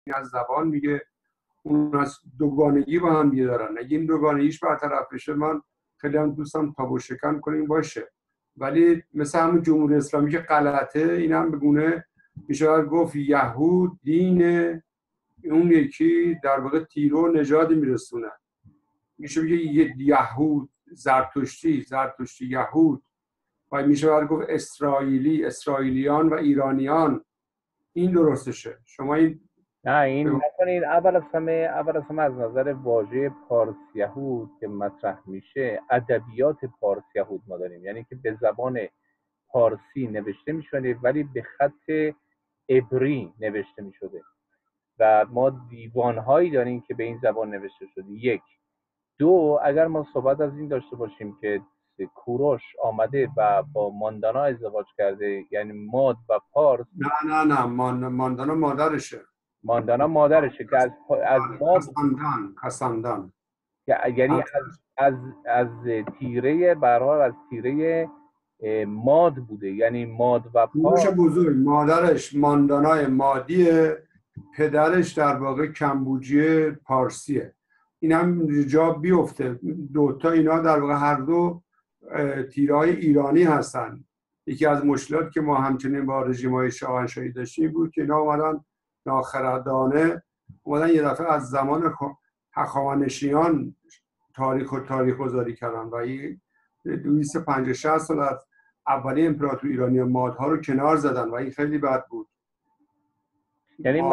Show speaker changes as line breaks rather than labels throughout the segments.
از زبان میگه، اون از دوگانگی با هم دیگه دارن. اگه این دوگانگیش برطرف بشه، من خیلی هم دوستم تابو شکن کنیم باشه. ولی مثل همون جمهوری اسلامی که غلطه، این هم به گونه میشه گفت یهود دین اون یکی در واقع تیرو نژادی میرسونه. میشه بگه یهود زرتشتی یهود، و میشه گفت اسرائیلیان و ایرانیان. این درستشه. شما این
نه این نکنید. اول از همه از نظر واژه پارس یهود که مطرح میشه، ادبیات پارس یهود ما داریم، یعنی که به زبان پارسی نوشته میشده ولی به خط عبری نوشته میشده و ما دیوانهایی داریم که به این زبان نوشته شده. یک. دو، اگر ما صحبت از این داشته باشیم که کوروش آمده و با ماندانا ازدواج کرده، یعنی ماد و پارس.
نه ماندانا مادرشه.
ماندانا مادرشه که از ماد،
کساندان
یعنی از تیره برحال از تیره ماد بوده، یعنی ماد و
کوروش
پارس.
بزرگ مادرش ماندانای مادیه، پدرش در واقع کمبوجی پارسیه. این هم جا بیفته، دوتا اینا در واقع هر دو تیرهای ایرانی هستن. یکی از مشکلات که ما همچنین با رژیم‌های شاهنشاهی داشتیم بود که اینا اومدن ناخردانه یه دفعه از زمان هخامنشیان تاریخ گذاری کردن و این 250-60 سال از اولی امپراتوری ایرانی مادها رو کنار زدن و این خیلی بد بود.
یعنی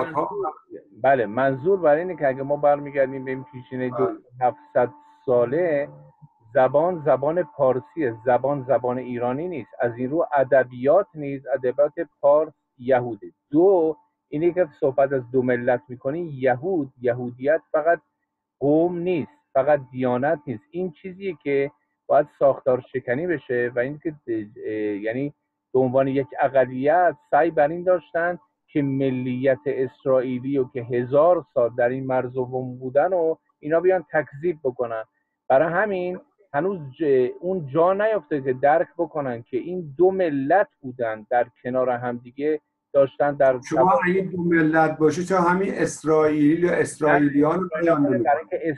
منظور برای اینه که اگه ما برمیگردیم به این پیشینه 700 ساله، زبان پارسیه، زبان ایرانی نیست. از این رو ادبیات نیز ادبیات پارس یهوده. دو، اینه که صحبت از دو ملت میکنی، یهودیت فقط قوم نیست، فقط دیانت نیست. این چیزیه که باید ساختار شکنی بشه و این که یعنی به عنوان یک اقلیت سعی بر این داشتن که ملیت اسرائیلی و که 1000 سال در این مرزبون بودن و اینا بیان تکذیب بکنن. برای همین هنوز اون جا نیافته که درک بکنن که این دو ملت بودن در کنار هم دیگه داشتن. در
شما اگه دو ملت باشه، چرا همین اسرائیلی و اسرائیلیان
برای که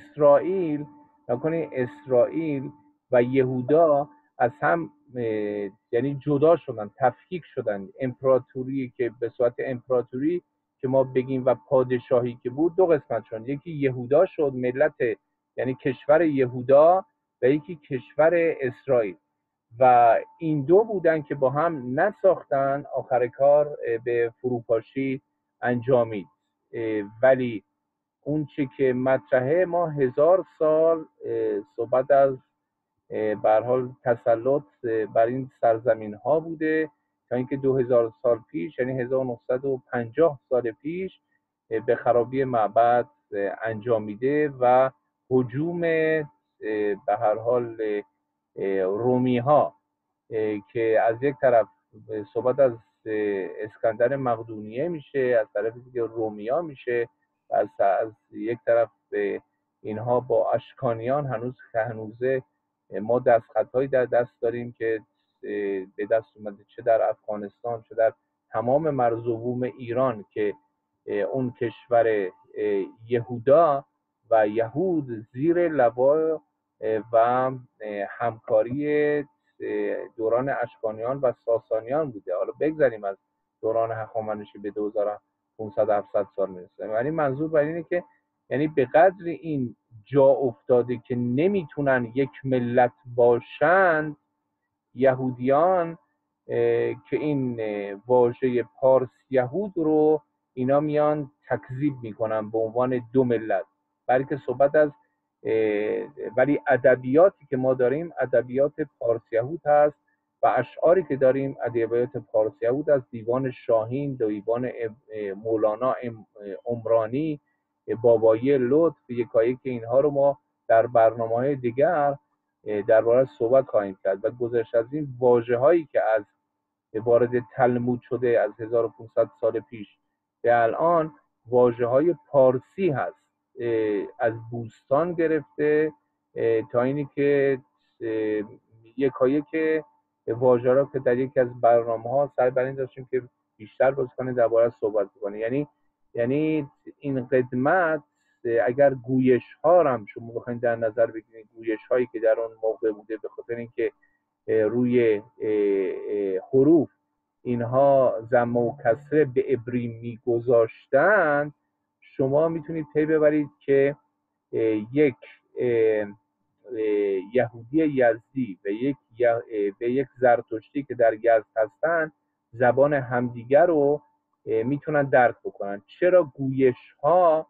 اسرائیل و یهودا از هم یعنی جدا شدن، تفکیک شدن. امپراتوری که به صورت امپراتوری که ما بگیم و پادشاهی که بود دو قسمت شد. یکی یهودا شد، ملت یعنی کشور یهودا، و یکی کشور اسرائیل، و این دو بودن که با هم نساختن. آخر کار به فروپاشی انجامید. ولی اون چی که مطرحه، ما 1000 سال صحبت از به هر حال تسلط بر این سرزمین ها بوده تا اینکه 2000 سال پیش، یعنی 1950 سال پیش، به خرابی معبد انجامیده و هجوم به هر حال رومی ها که از یک طرف صحبت از اسکندر مقدونیه میشه، از طرف دیگه رومیا میشه، و از یک طرف اینها با اشکانیان هنوزه ما دستخطهایی در دست داریم که به دست اومده، چه در افغانستان چه در تمام مرزبون ایران، که اون کشور یهودا و یهود زیر لوا و همکاری دوران اشکانیان و ساسانیان بوده. حالا بگذاریم از دوران هخامنشی به 2500-700 سال میرسه. ولی منظور بر اینه که یعنی به قدر این جا افتاده که نمیتونن یک ملت باشند یهودیان، که این واژه پارس یهود رو اینا میان تکذیب میکنن به عنوان دو ملت. بلکه صحبت از ولی ادبیاتی که ما داریم ادبیات پارس یهود هست و اشعاری که داریم ادبیات پارس یهود از دیوان شاهین، دیوان مولانا عمرانی، بابایی لطف، یکایی که اینها رو ما در برنامه‌های دیگر درباره صحبت خواهیم کرد. و گذشت از این واژه‌هایی که از وارد تلمود شده از 1500 سال پیش به الان، واژه‌های پارسی هست، از بوستان گرفته تا اینی که یکایی که واژه را که در یکی از برنامه‌ها سعی بر این داشتیم که بیشتر باز کنیم درباره صحبت کنیم. یعنی یعنی این قدمت اگر گویش ها هم شما بخواید در نظر بگیرید، گویش هایی که در اون موقع بوده به خاطر اینکه روی حروف اینها ضم و کسره به عبری میگذاشتن، شما میتونید پی ببرید که یک یهودی یزدی و یک زرتشتی که در یزد هستن زبان همدیگر رو میتونن درک بکنن. چرا گویش ها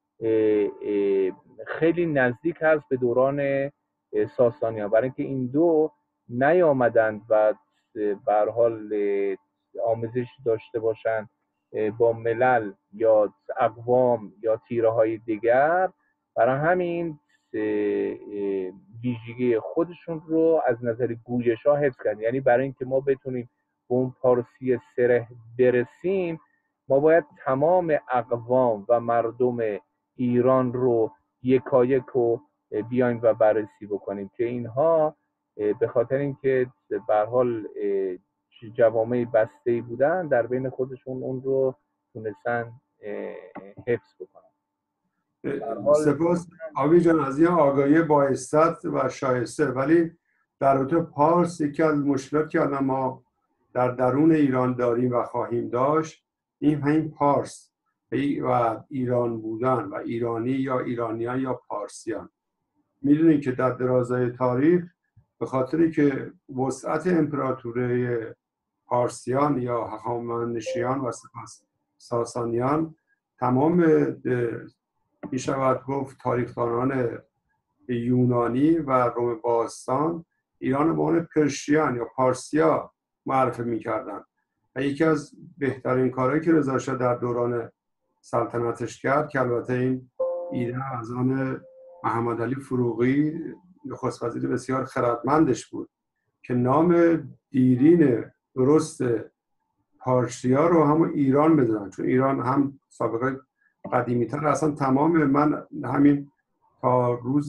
خیلی نزدیک هست به دوران ساسانیان؟ برای اینکه این دو نیامدند و به هر حال آموزش داشته باشند با ملل یا اقوام یا تیره های دیگر، برای همین ویژگی خودشون رو از نظر گویش ها حفظ کردن. یعنی برای اینکه ما بتونیم به اون پارسی سره برسیم، ما باید تمام اقوام و مردم ایران رو یکایک و بیایم و بررسی بکنیم که اینها به خاطر اینکه به هر حال جوامع بسته‌ای بودن، در بین خودشون اون رو تونستن حفظ بکنن.
سپاس آبی جان از این آگاهی بایستت و شایسته. ولی در رابطه پارس یکی از مشکلاتی که الان ما در درون ایران داریم و خواهیم داشت، این پارس و ایران بودن و ایرانی یا ایرانیان یا پارسیان. میدونید که در درازای تاریخ به خاطری که وسعت امپراتوری پارسیان یا هخامنشیان و سپس ساسانیان، تمام میشود گفت تاریخدانان یونانی و روم باستان ایران به عنوان پرشیان یا پارسیا معرفی میکردن و یکی از بهترین کارهایی که رضا شاه در دوران سلطنتش کرد، که البته این ایده از آن محمد علی فروغی نخست وزیر بسیار خردمندش بود که نام دیرین درست پارسیا رو هم ایران بدن، چون ایران هم سابقه قدیمی تر اصلا تمام. من همین تا روز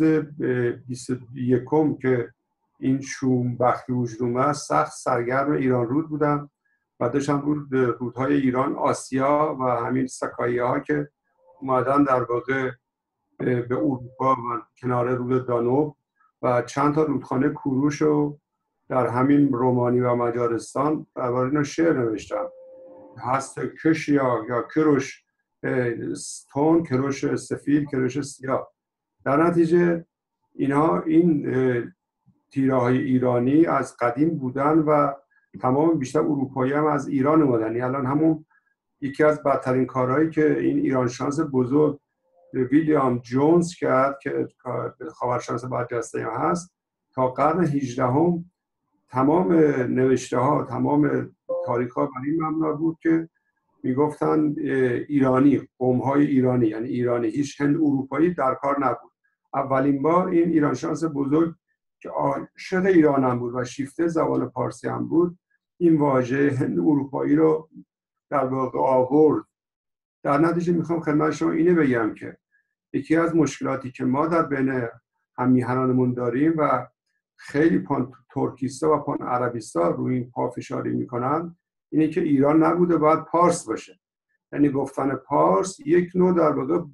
21 که این شوم بختی وجود اومد سخت سرگرم ایران رود بودم و داشتم رودهای ایران، آسیا و همین سکایه ها که اومدن در واقع به اروپا و کنار رود دانوب و چند تا رودخانه کوروش رو در همین رومانی و مجارستان درباره اینا شعر نوشتم. هست کش یا کروش تون، کروش سفید، کروش سیاه. در نتیجه اینها این تیره های ایرانی از قدیم بودن و تمام بیشتر اروپایی هم از ایران اومدن. الان همون یکی از بدترین کارهایی که این ایران شناس بزرگ ویلیام جونز کرد که خاورشناس برجسته هم هست، تا قرن 18 تمام نوشته ها، تمام تاریخ ها بر این مبنا بود که میگفتن ایرانی، قوم های ایرانی، یعنی ایرانی، هیچ هند اروپایی در کار نبود. اولین بار این ایرانشناس بزرگ که عاشق ایران هم بود و شیفته زبان پارسی هم بود، این واژه هند اروپایی رو در واقع آورد. در نتیجه میخوام خدمت شما اینه بگم که یکی از مشکلاتی که ما در بین هممیهنانمون داریم و خیلی پان ترکیستا و پان عربیستا روی این پافشاری میکنن، اینه که ایران نبوده، باید پارس باشه. یعنی گفتن پارس یک نوع در واقع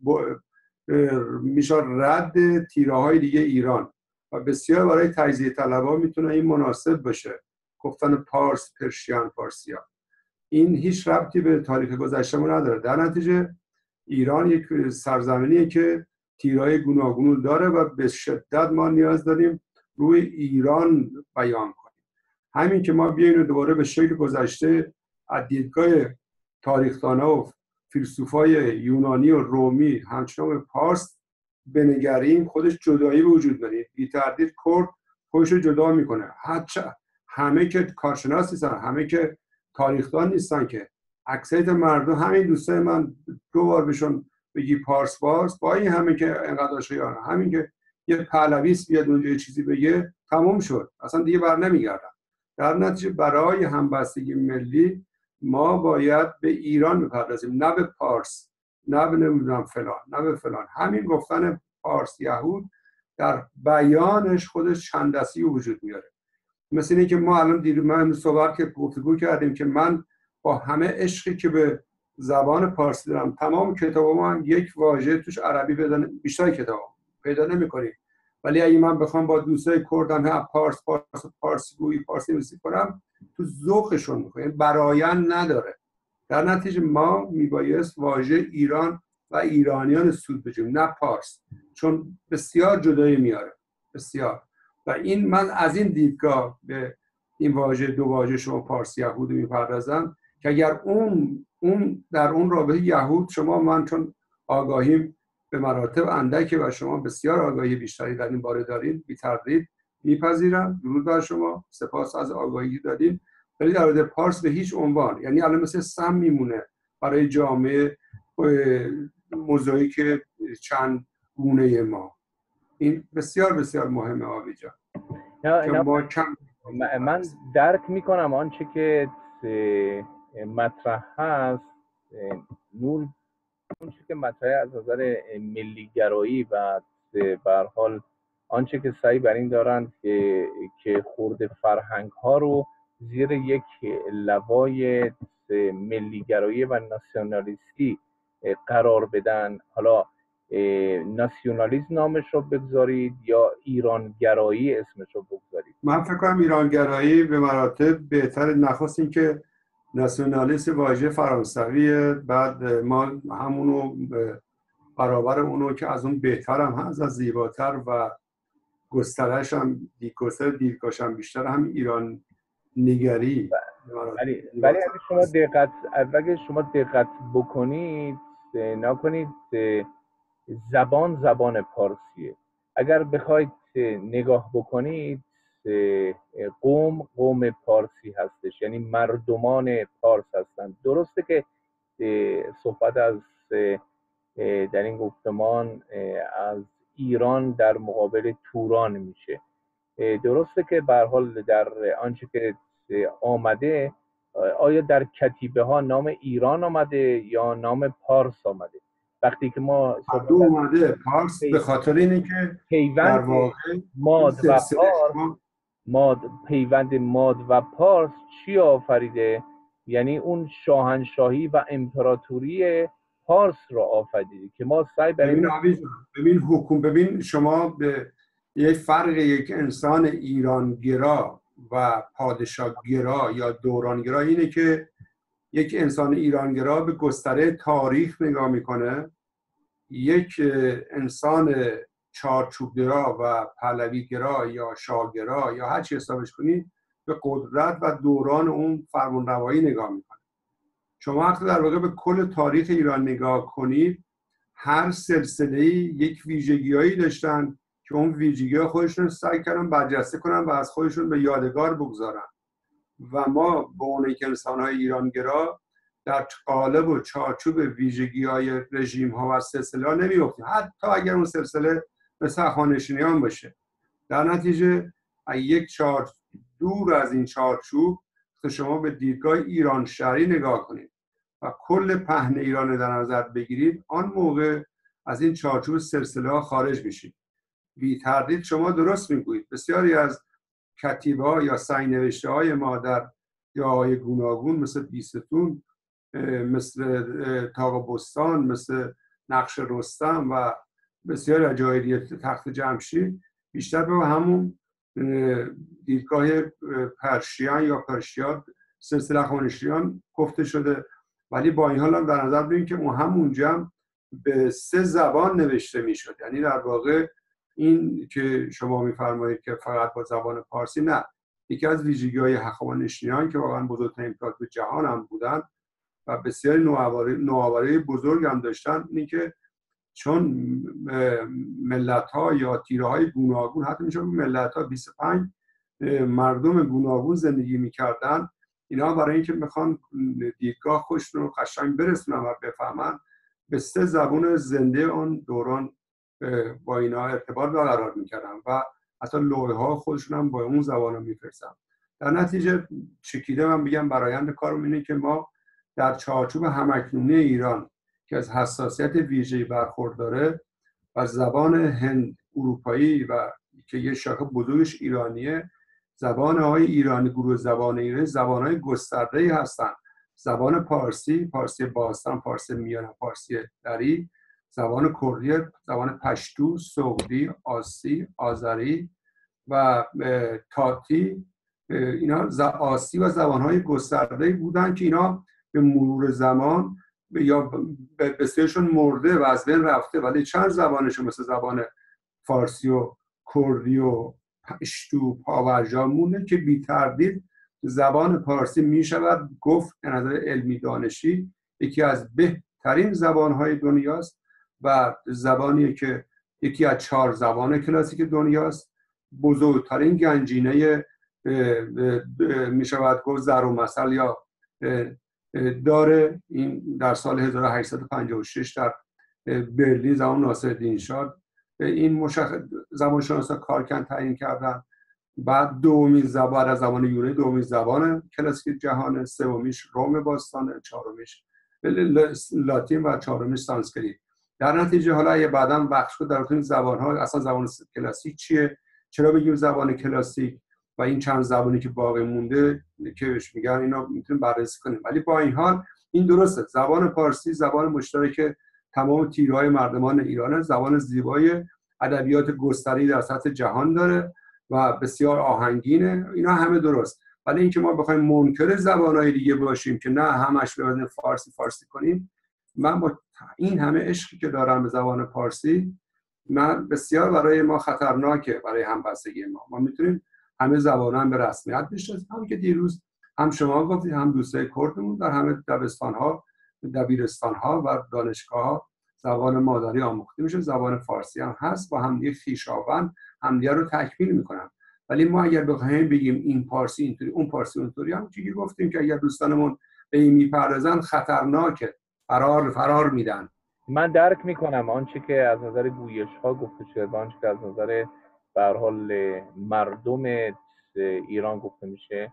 میشه رد تیره های دیگه ایران و بسیار برای تجزیه طلبها میتونه این مناسب باشه گفتن پارس، پرشیان، پارسیا. این هیچ ربطی به تاریخ گذشته‌مون نداره. در نتیجه ایران یک سرزمینیه که تیرهای گوناگون داره و به شدت ما نیاز داریم روی ایران بیان کنیم. همین که ما بیایم دوباره به شکل گذشته از دیدگاه تاریخ‌دانا و فیلسوفای یونانی و رومی همچنان به پارس بنگریم، خودش جدایی به وجود میاره. بی تردید کرد خودش رو جدا میکنه. حتی همه که کارشناس نیستن، همه که تاریخدان نیستن، که اکثریت مردم، همین دوستای من دو بار بهشون بگی پارس با این همه که انقدر آشیانه، همین که یه پهلویست بیاد اونجا یه چیزی بگه تموم شد، اصلا دیگه بر نمیگردن. در نتیجه برای همبستگی ملی ما باید به ایران بپردازیم، نه به پارس، نه به نمیدونم فلان، نه به فلان. همین گفتن پارس یهود در بیانش خودش چند دستی وجود میاره. مثل اینه که ما الان من صحبت که گفتگو کردیم که من با همه عشقی که به زبان پارسی دارم. تمام کتاب من یک واژه توش عربی بیشتر کتاب پیدا نمی‌کنی. ولی اگه من بخوام با دوستای کردم هم پارسی گویی پارسی نویسی کنم، تو ذوقشون می‌کنه، برایند نداره. در نتیجه ما میبایست واژه ایران و ایرانیان سود بجویم، نه پارس، چون بسیار جدایی میاره، بسیار. و این من از این دیدگاه به این واژه، دو واژه شما پارسی یهود میپردازم که اگر اون در اون رابطه یهود شما، من چون آگاهیم به مراتب اندکه و شما بسیار آگاهی بیشتری در این باره دارین، بی تردید میپذیرم. درود بر شما، سپاس از آگاهی دادین. ولی در مورد پارس به هیچ عنوان، یعنی الان مثل سم میمونه برای جامعه موزاییک چند گونه ما. این بسیار بسیار مهمه آبی جان.
من درک میکنم آنچه که مطرح هست نور، آنچه که مطرح از نظر ملیگرایی و به هر حال آنچه که سعی بر این دارند که خورده فرهنگ ها رو زیر یک لوای ملیگرایی و ناسیونالیستی قرار بدن. حالا ناسیونالیسم نامش رو بگذارید یا ایرانگرایی اسمش رو بگذارید.
من فکر کنم ایرانگرایی به مراتب بهتر. نخست این که ناسیونالیسم واژه فرانسویه، بعد ما همونو برابر اونو که از اون بهتر هم هست، از زیباتر و گسترش هم دیرکاش هم بیشتر، هم ایران نگری.
ولی اگه شما دقت بکنید نکنید، زبان پارسیه. اگر بخواید نگاه بکنید قوم پارسی هستش، یعنی مردمان پارس هستند. درسته که صحبت از در این گفتمان از ایران در مقابل توران میشه. درسته که به هر حال در آنچه که آمده، آیا در کتیبه ها نام ایران آمده یا نام پارس آمده؟ وقتی که ما
اومده پارس به خاطر اینه که در واقع
پیوند ماد و پارس چی آفریده؟ یعنی اون شاهنشاهی و امپراتوری پارس را آفریده که ما سعی
ببین شما به یک فرق یک انسان ایرانگرا و پادشاهگرا یا دورانگرا اینه که یک انسان ایرانگرا به گستره تاریخ نگاه میکنه، یک انسان چارچوبگرا و پهلویگرا یا شاهگرا یا هر چی حسابش کنی به قدرت و دوران اون فرمانروایی نگاه میکنه. شما وقتی در واقع به کل تاریخ ایران نگاه کنید، هر سلسله‌ای یک ویژگی‌هایی داشتن که اون ویژگی‌ها خودشون سعی کردن برجسته کنن و از خودشون به یادگار بگذارن. و ما به عنوان انسان‌های ایرانگرا در قالب و چارچوب ویژگی‌های رژیم‌ها و سلسله‌ها نمی‌افتیم، حتی اگر اون سلسله مثل هخامنشیان باشه. در نتیجه یک دور از این چارچوب که شما به دیدگاه ایران شهری نگاه کنید و کل پهن ایران در نظر بگیرید، آن موقع از این چارچوب سلسله‌ها خارج میشید. بی تردید شما درست میگویید. بسیاری از کتیبه‌ها یا سنگ‌نوشته‌های ما در جاهای گوناگون مثل بیستون، مثل طاق بستان، مثل نقش رستم و بسیاری از جای دیگه، تخت جمشید، بیشتر به همون دیدگاه پرشیان یا پرشیاد سلسله هخامنشیان گفته شده. ولی با این حال هم در نظر بگیریم که اون همونجا به 3 زبان نوشته میشد. یعنی در واقع این که شما میفرمایید که فقط با زبان پارسی، نه، یکی از ویژگی‌های هخامنشیان که واقعا بزرگترین امپراتور جهان هم بودن و بسیاری نوآوری بزرگ هم داشتن، اینی که چون ملت‌ها یا تیره‌های گوناگون، حتی میشه ملت‌ها 25 مردم گوناگون زندگی می‌کردن، اینا برای اینکه میخوان دیدگاه خودشون رو قشنگ برسونن و بفهمن، به 3 زبان زنده اون دوران با اینا ارتباط برقرار می‌کردن و حتی لوحه‌ها خودشون هم با اون زبان می‌فرستن. در نتیجه چکیده من بگم برآیند کارم اینه که ما در چارچوب هم‌اکنونی ایران که از حساسیت ویژه‌ای برخورداره و زبان هند اروپایی و که یه شاخه بزرگش ایرانیه، زبان‌های ایرانی، گروه زبان ایرانی زبان‌های گسترده‌ای هستن. زبان پارسی، پارسی باستان، پارسی میانه، پارسی دری، زبان کردی، زبان پشتو، سغدی، آسی، آذری و تاتی. اینا آسی و زبانهای گسترده بودن که اینا به مرور زمان یا به سرشون مرده و از بین رفته، ولی چند زبانشون مثل زبان فارسی و کردی و پشتو پاورجا مونده که بی تردید زبان پارسی می شود گفت از نظر علمی دانشی یکی از بهترین زبانهای دنیاست و زبانی که یکی از 4 زبان کلاسیک دنیاست. بزرگترین گنجینه می شود گفت ضرب المثل یا داره. این در سال 1856 در برلین زمان ناصرالدین شاه این زبانشناسا کارکن تعیین کردن. بعد دومین زبان از زبان یونانی دومین زبان کلاسیک جهان، سومیش روم باستانه، چهارمیش لاتین و چهارمیش سانسکریت. در نتیجه حالا یه بعداً بخش رو در این زبان‌ها اصلا زبان کلاسیک چیه، چرا بگیم زبان کلاسیک و این چند زبانی که باقی مونده که بهش میگن، اینا میتونیم بررسی کنیم. ولی با این حال این درسته، زبان پارسی زبان مشترک تمام تیرهای مردمان ایرانه، زبان زیبای ادبیات گسترده در سطح جهان داره و بسیار آهنگینه. اینا همه درست، ولی اینکه ما بخوایم منکر زبان‌های دیگه باشیم که نه همش ببینیم فارسی کنیم، من با این همه عشقی که دارم به زبان پارسی، من بسیار برای ما خطرناکه برای همبستگی ما میتونیم همه زبان‌ها به رسمیت بشناسیم. همون که دیروز هم شما گفتید هم دوستای کردمون در همه دبستان‌ها، دبیرستان‌ها و دانشگاه‌ها زبان مادری آموخته میشه. زبان فارسی هم هست، با همدیگه خویشاوند همدیگه رو تکمیل میکنن. ولی ما اگر بخوایم بگیم این پارسی اینطوری اون پارسی اونطوری، هم چیزی گفتیم که اگر دوستانمون به این میپردازن خطرناکه، فرار میدن.
من درک میکنم آنچه که از نظر گویش ها گفته شده و آنچه که از نظر به هر حال مردم ایران گفته میشه،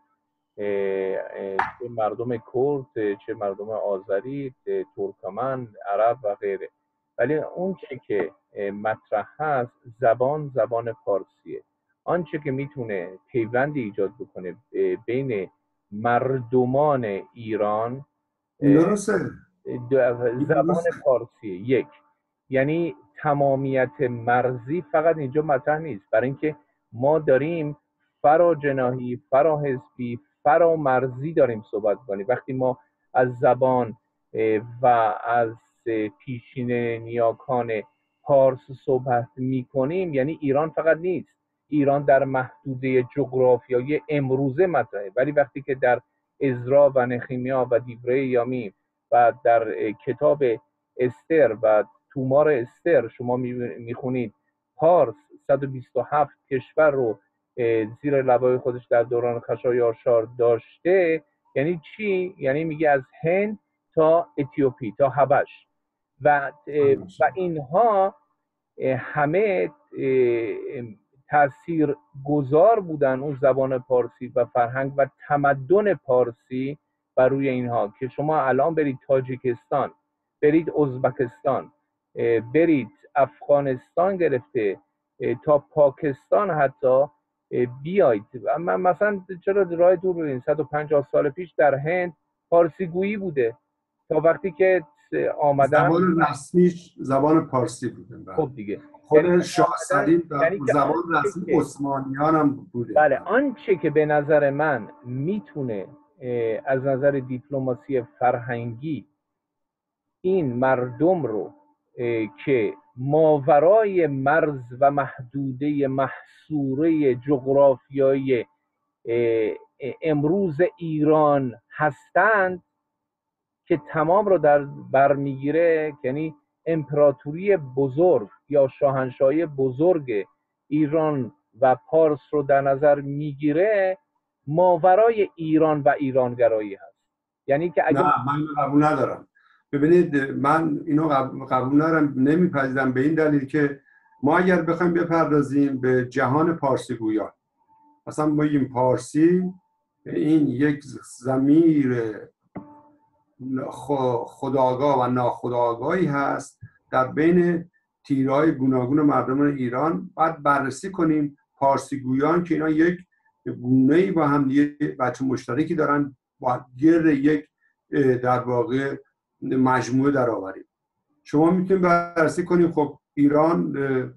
چه مردم کرد، چه مردم آذری، ترکمن، عرب و غیره. ولی اون چه که مطرح هست زبان پارسیه. آنچه که میتونه پیوندی ایجاد بکنه بین مردمان ایران
درسته
زبان پارسیه. یک، یعنی تمامیت مرزی فقط اینجا مطرح نیست، برای اینکه ما داریم فراجناحی، فراحزبی، فرامرزی داریم صحبت کنیم. وقتی ما از زبان و از پیشین نیاکان پارس صحبت میکنیم، یعنی ایران فقط نیست، ایران در محدوده جغرافیایی امروزه مطرحه. ولی وقتی که در عزرا و نخیمیا و دیوره یامی و در کتاب استر و تومار استر شما میخونید پارس 127 کشور رو زیر لوای خودش در دوران خشایارشار داشته، یعنی چی؟ یعنی میگه از هند تا اتیوپی تا حبش و اینها همه تأثیر گذار بودن، اون زبان پارسی و فرهنگ و تمدن پارسی بر روی اینها. که شما الان برید تاجیکستان، برید ازبکستان، برید افغانستان گرفته تا پاکستان حتی بیاید، مثلا چرا راه دور برید، 150 سال پیش در هند پارسی گویی بوده تا وقتی که آمدن
زبان رسمیش زبان پارسی بوده.
خب دیگه
خود شاه سلیم زبان رسمی عثمانیان هم بوده.
بله، آنچه که به نظر من میتونه از نظر دیپلماسی فرهنگی این مردم رو که ماورای مرز و محدوده محصوره جغرافیایی امروز ایران هستند که تمام رو در بر میگیره، یعنی امپراتوری بزرگ یا شاهنشاهی بزرگ ایران و پارس رو در نظر میگیره، ماورای ایران و ایرانگرایی هست. یعنی که اگه
نه، من قبول ندارم. ببینید، من اینو قبول ندارم، نمیپذیرم، به این دلیل که ما اگر بخوایم بپردازیم به جهان پارسی گویان، مثلا ما این پارسی این یک ضمیر خودآگاه و ناخودآگاهی هست در بین تیرهای گوناگون مردم ایران. باید بررسی کنیم پارسی گویان که اینا یک گونه‌ای با هم دیگه بچه مشترکی دارن، با گرد یک در واقع مجموعه در آوریم. شما میتونید بررسی کنید خب ایران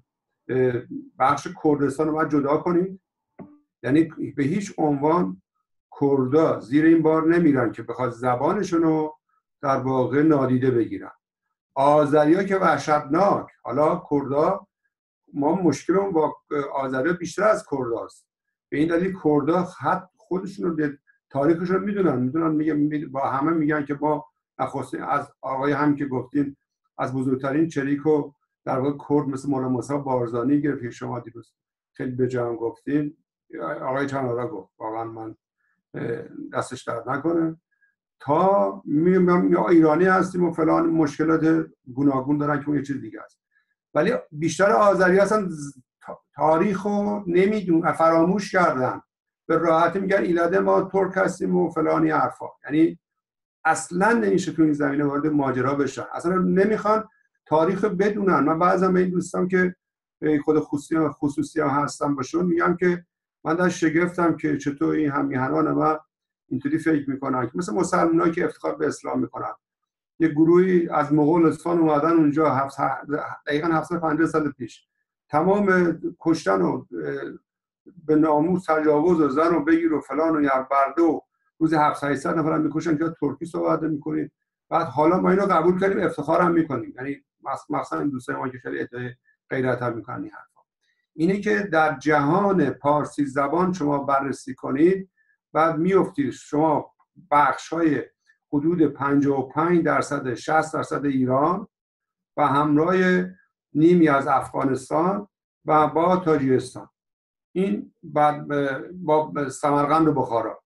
بخش کردستان رو باید جدا کنید، یعنی به هیچ عنوان کردا زیر این بار نمیرن که بخواد زبانشون رو در واقع نادیده بگیرن. آذریا که وحشتناک، حالا کردا ما مشکلمون با آذریا بیشتر از کرداست، به این دلیل کردا حد خودشون رو تاریخشون رو میدونن با همه میگن که ما از آقای هم که گفتین از بزرگترین چریک و در واقع کرد مثل مولانا موسی بارزانی گرفت که شما دیروز خیلی به جان گفتین، آقای چنارا گفت، واقعا من دستش درد نکنه، تا میگم ایرانی هستیم و فلان مشکلات گوناگون دارن که اون یه چیز دیگه است. ولی بیشتر آذری هستن تاریخ رو نمیدون، فراموش کردن، به راحتی میگن ایلاده ما ترک هستیم و فلانی حرفا. یعنی اصلا نمیشه تو این زمینه وارد ماجرا بشن، اصلا نمیخوان تاریخ بدونن. من بعضا به این دوستان که خود خصوصی هم هستم باشون میگم که من در شگفتم که چطور این همیهنان ما اینطوری فکر میکنن که مثل مسلمانایی که افتخار به اسلام میکنن. یه گروهی از مغولستان اومدن اونجا دقیقاً 750 سال پیش، تمام کشتن و به ناموس تجاوز و زن و بگیر و فلان و برده و روز 700 نفر هم میکشن که ترکی صحبت میکنید. بعد حالا ما اینو قبول کردیم، افتخار هم میکنیم. یعنی مثلا این دوستای ما که خیلی ادعای غیرت هم میکنن این حرفا. اینه که در جهان پارسی زبان شما بررسی کنید، بعد میافتید شما بخش‌های حدود 55% 60% ایران و همراه نیمی از افغانستان و با تاجیکستان، این بعد با سمرقند و بخارا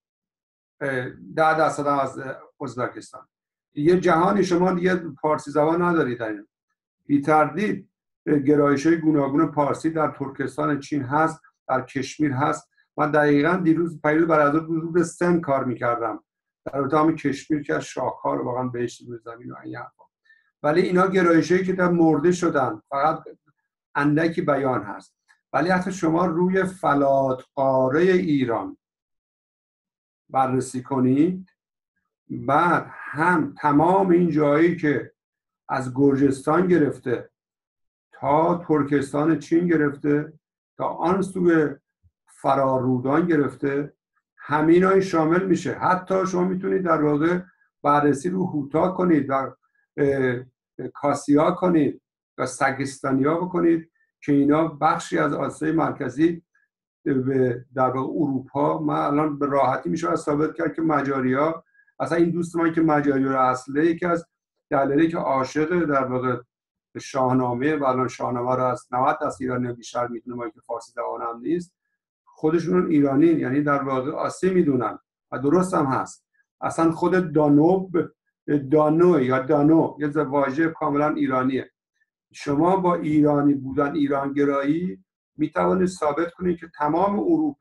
10% از ازبکستان. یه جهانی شما دیگه پارسی زبان ندارید. بی تردید گرایش‌های گوناگون پارسی در ترکستان چین هست، در کشمیر هست. من دقیقاً دیروز پیروز بر از حدود سن کار می‌کردم در اتاق کشمیر که از شاهکار واقعا بهشت روی زمین و این حرفا. ولی اینا گرایش‌هایی که در مرده شدن، فقط اندکی بیان هست. ولی حتی شما روی فلات قاره ایران بررسی کنید، بعد هم تمام این جایی که از گرجستان گرفته تا ترکستان چین گرفته تا آن سوی فرارودان گرفته، همینای شامل میشه. حتی شما میتونید در واقع بررسی رو هوتا کنید و کاسیا کنید و سگستانیا بکنید که اینا بخشی از آسیای مرکزی در واقع اروپا. من الان به راحتی میشه ثابت کرد که مجاریا، اصلا این دوست من که مجاریا اصله، یکی از دلایلی که عاشق در واقع شاهنامه و الان شاهنامه رو از 90% ایرانی بیشتر میدونه، ما که فارسی زبان هم نیست، خودشون ایرانی، یعنی در واقع آسی میدونن و درست هم هست. اصلا خود دانو یا دانو یه واژه کاملا ایرانیه. شما با ایرانی بودن، ایرانگرایی میتوانید ثابت کنید که تمام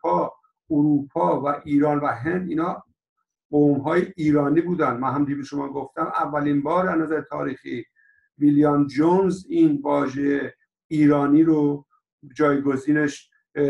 اروپا و ایران و هند اینا قوم‌های ایرانی بودن. من هم دیروز شما گفتم اولین بار از نظر تاریخی ویلیام جونز این واژه ایرانی رو جایگزینش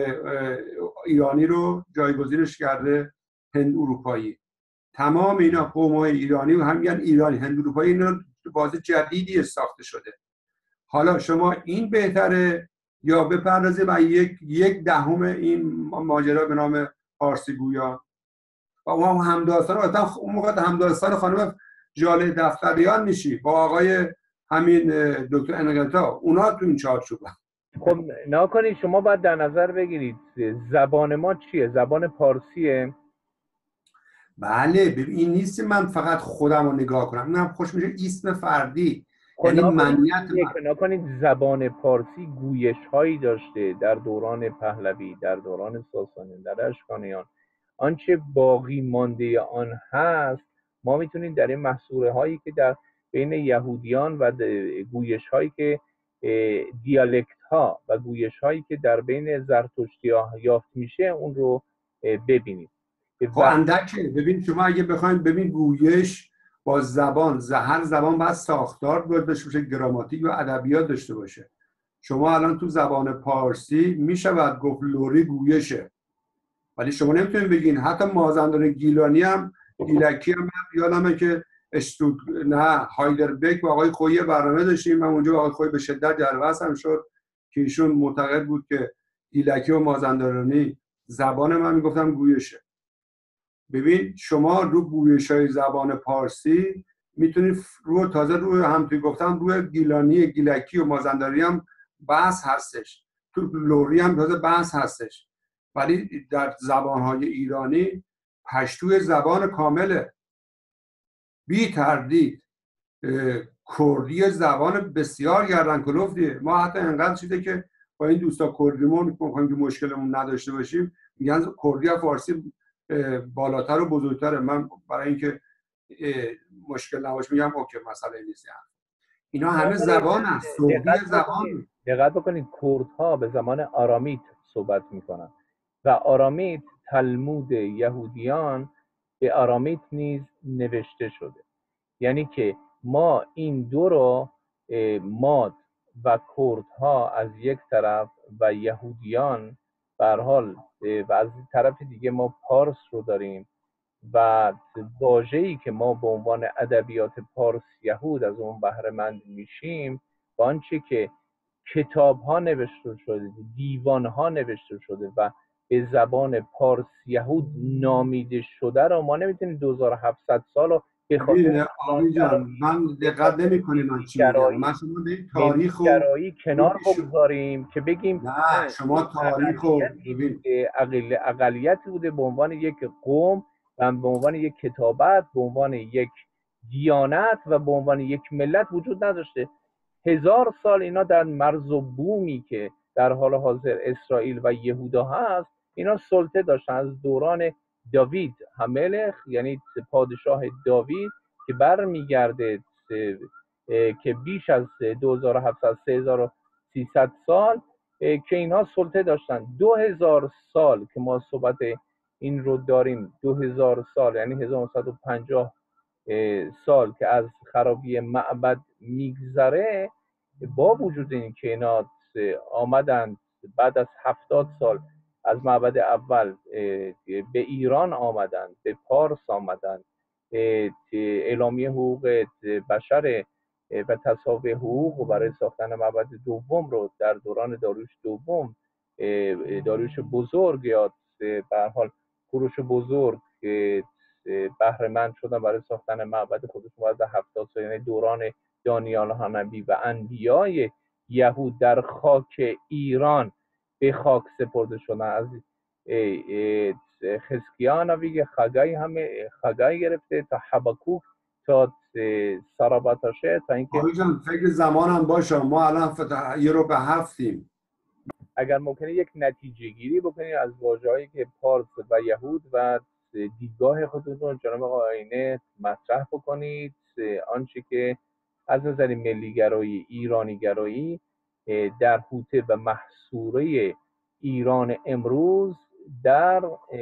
کرده هند اروپایی. تمام اینا قوم‌های ایرانی و هم میگن ایرانی، هند اروپایی، اینا واژه جدیدی ساخته شده. حالا شما این بهتره یا بپردازیم و یک دهم این ماجرا به نام فارسی گویان و اون همداستان، اون موقع همداستان خانم ژاله دفتریان میشی با آقای همین دکتر انقلتا، اونا تو این چارچوبه.
خب ناکنید شما باید در نظر بگیرید زبان ما چیه؟ زبان پارسیه.
بله، ببین این نیست من فقط خودم رو نگاه کنم، اینم خوش میشه اسم فردی، یعنی منیت
نکنید زبان پارسی گویش هایی داشته در دوران پهلوی، در دوران ساسانیان، در اشکانیان. آنچه باقی مانده آن هست ما میتونیم در این محصوره هایی که در بین یهودیان و گویش هایی که دیالکت ها و گویش هایی که در بین زرتشتی ها یافت میشه اون رو ببینیم.
خب اندکه. ببین شما اگه بخواید ببین گویش با زبان، هر زبان باید ساختار باید داشته باشه، گراماتیک و ادبیات داشته باشه. شما الان تو زبان پارسی میشود گفت لوری گویشه، ولی شما نمیتونید بگین. حتی مازندران گیلانی هم، گیلکی هم یادمه که نه هایدلبرگ و آقای خویی برنامه داشتیم. من اونجا آقای خویی به شدت جلوه‌ام شد که ایشون معتقد بود که ایلکی و مازندرانی زبان من، میگفتم گویشه. ببین شما رو گویش‌های زبان پارسی میتونید تازه روی هم توی گفتم روی گیلانی، گیلکی و مازندرانی هم بحث هستش، تو لوری هم تازه بحث هستش، ولی در زبانهای ایرانی پشتو زبان کامله. بی تردید کردی زبان بسیار گردن کلفتیه. ما حتی انقدر شده که با این دوستا کردیمون میخوایم که مشکلمون نداشته باشیم، میگن کردی و فارسی بالاتر و بزرگتره. من برای اینکه مشکل نباشه میگم اوکی، مسئله نیست. یعنی اینا همه زبان هست، صوفی زبان.
دقت بکنید کردها به زمان آرامیت صحبت میکنن و آرامیت تلمود یهودیان به آرامیت نیز نوشته شده. یعنی که ما این دو رو ماد و کردها از یک طرف و یهودیان به هر حال و از طرف دیگه ما پارس رو داریم و واژه‌ای که ما به عنوان ادبیات پارس یهود از اون بهره مند میشیم با آنچه که کتاب ها نوشته شده، دیوان ها نوشته شده و به زبان پارس یهود نامیده شده رو ما نمیتونیم 2700 سال رو به خاطر
آقای جان من دقت نمی‌کنی من چی میگم. من شما به تاریخ و
کنار بگذاریم که بگیم
نه شما تاریخ رو ببین،
اقلیتی بوده به عنوان یک قوم و به عنوان یک کتابت، به عنوان یک دیانت و به عنوان یک ملت وجود نداشته. 1000 سال اینا در مرز و بومی که در حال حاضر اسرائیل و یهودا هست اینا سلطه داشتن از دوران داوید هملخ، یعنی پادشاه داوید که برمیگرده که بیش از 2700 3300 سال که اینها سلطه داشتن. 2000 سال که ما صحبت این رو داریم، 2000 سال یعنی 1950 سال که از خرابی معبد میگذره، با وجود این که اینا آمدند بعد از 70 سال از معبد اول به ایران آمدند، به پارس آمدند، اعلامیه حقوق بشر و تصاوی حقوق برای ساختن معبد دوم رو در دوران داریوش دوم، داریوش بزرگ یا به هر حال کوروش بزرگ بهره مند شدن برای ساختن معبد خودشون بعد 70 سال، یعنی دوران دانیال هانبی و انبیای یهود در خاک ایران به خاک سپرده شدن. از خزقیان نبی خگای گرفته تا حبکوک تا سرابتاشه تا اینکه
آقای جان فکر زمانم باشه ما الان یه رو به هفتیم.
اگر ممکنه یک نتیجه گیری بکنید از واژه‌هایی که پارس و یهود و دیدگاه خودتون جناب آقای آینه مطرح بکنید، آنچه که از نظر ملیگرایی، ایرانیگرایی در حوطه و محصوره ایران امروز در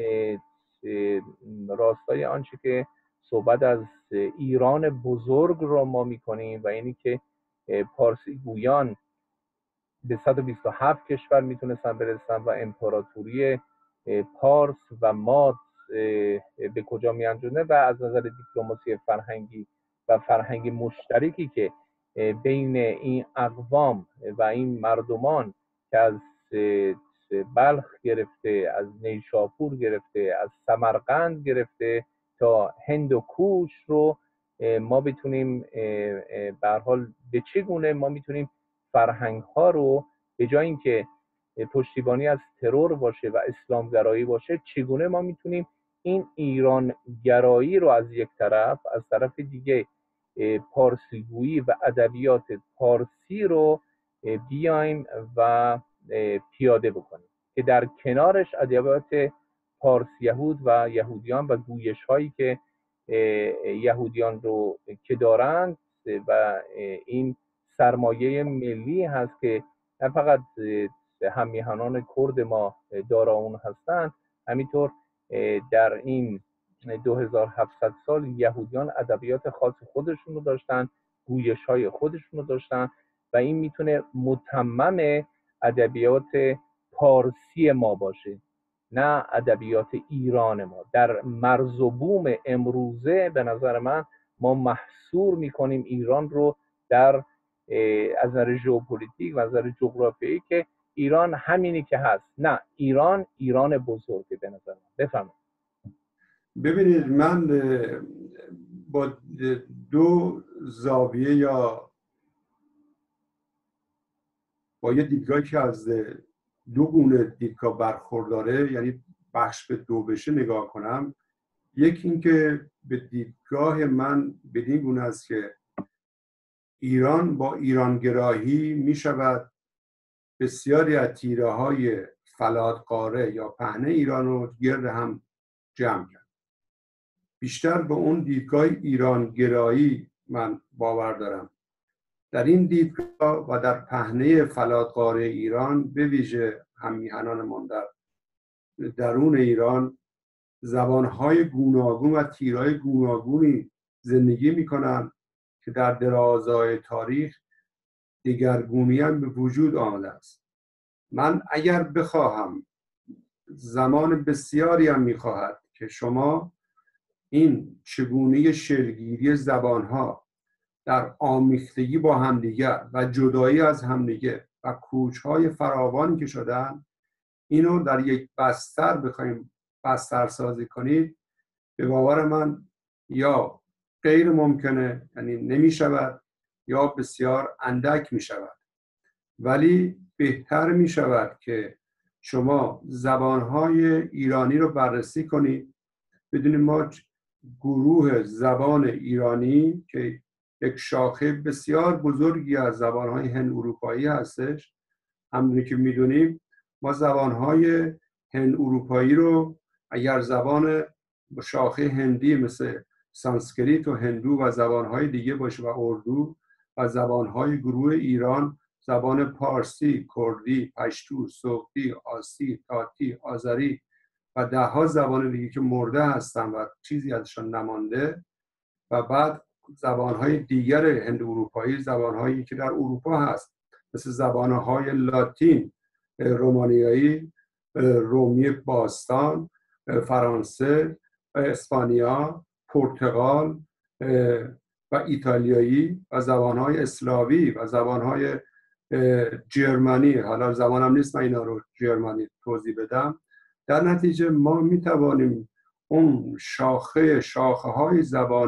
راستای آنچه که صحبت از ایران بزرگ رو ما میکنیم و اینی که پارسی گویان به 127 کشور میتونستن برسن و امپراتوری پارس و ماد به کجا میانجونه و از نظر دیپلماسی فرهنگی و فرهنگ مشترکی که بین این اقوام و این مردمان که از بلخ گرفته، از نیشاپور گرفته، از سمرقند گرفته تا هند و کوش رو ما بتونیم به هر حال به چگونه ما میتونیم فرهنگ ها رو به جای اینکه پشتیبانی از ترور باشه و اسلام گرایی باشه، چگونه ما میتونیم این ایران گرایی رو از یک طرف، از طرف دیگه پارسیگویی و ادبیات پارسی رو بیایم و پیاده بکنیم که در کنارش ادبیات پارس یهود و یهودیان و گویش هایی که یهودیان رو که دارند و این سرمایه ملی هست که نه فقط هممیهنان کرد ما دارا اون هستند، همینطور در این 2700 سال یهودیان ادبیات خاص خودشون رو داشتن، گویش های خودشون رو داشتن و این میتونه متمم ادبیات پارسی ما باشه نه ادبیات ایران ما. در مرز و بوم امروزه به نظر من ما محصور میکنیم ایران رو در از نظر ژئوپلیتیک و از نظر جغرافیایی که ایران همینی که هست. نه، ایران بزرگه به نظر من. بفرمایید.
ببینید، من با دو زاویه یا با یه دیدگاهی که از دو گونه دیدگاه برخورداره، یعنی بخش به دو بشه نگاه کنم. یکی این که به دیدگاه من بدین گونه است که ایران با ایرانگرایی می شود بسیاری از تیره های فلاتقاره یا پهنه ایران رو گرد هم جمع کرد. بیشتر به اون دیدگاه ایرانگرایی من باور دارم. در این دیدگاه و در پهنه فلاتقاره ایران، به ویژه هممیهنانمان در درون ایران، زبانهای گوناگون و تیرهای گوناگونی زندگی میکنن که در درازای تاریخ دگرگونی هم به وجود آمده است. من اگر بخواهم، زمان بسیاری هم میخواهد که شما این چگونگی شکلگیری زبانها در آمیختگی با همدیگر و جدایی از همدیگر و کوچهای فراوانی که شدن، اینو در یک بستر بخوایم بستر سازی کنید، به باور من یا غیر ممکنه، یعنی نمی شود، یا بسیار اندک می شود. ولی بهتر می شود که شما زبانهای ایرانی رو بررسی کنید. بدونید ما گروه زبان ایرانی که یک شاخه بسیار بزرگی از زبانهای هند اروپایی هستش، همونی که میدونیم ما زبانهای هند اروپایی رو اگر زبان شاخه هندی مثل سانسکریت و هندو و زبانهای دیگه باشه و اردو، و زبانهای گروه ایران زبان پارسی، کردی، پشتو، سوقی، آسی، تاتی، آذری و ده ها زبان دیگه که مرده هستن و چیزی ازشان نمانده، و بعد زبانهای دیگر هند اروپایی، زبانهایی که در اروپا هست مثل زبانهای لاتین، رومانیایی، رومی باستان، فرانسه، اسپانیا، پرتغال و ایتالیایی و زبانهای اسلاوی و زبانهای جرمنی. حالا زبانم نیست من اینا رو جرمنی توضیح بدم. در نتیجه ما میتوانیم اون شاخه های